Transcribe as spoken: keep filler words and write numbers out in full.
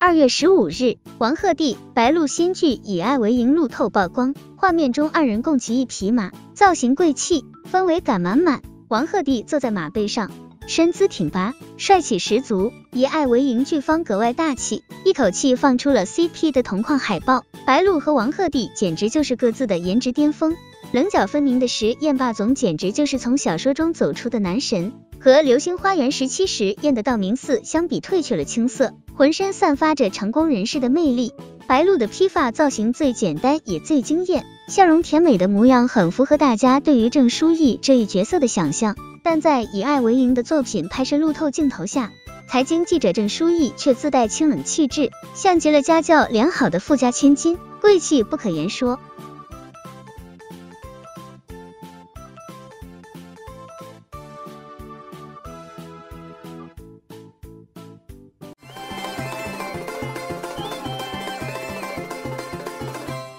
二月十五日，王鹤棣、白鹿新剧《以爱为营》路透曝光，画面中二人共骑一匹马，造型贵气，氛围感满满。王鹤棣坐在马背上，身姿挺拔，帅气十足。《以爱为营》剧方格外大气，一口气放出了 C P 的同框海报。白鹿和王鹤棣简直就是各自的颜值巅峰。棱角分明的石燕霸总简直就是从小说中走出的男神，和《流星花园》时期时燕的道明寺相比褪去了青涩，浑身散发着成功人士的魅力。白鹿的披发造型最简单也最惊艳，笑容甜美的模样很符合大家对于郑书意这一角色的想象。但在《以爱为营》的作品拍摄路透镜头下，财经记者郑书意却自带清冷气质，像极了家教良好的富家千金，贵气不可言说。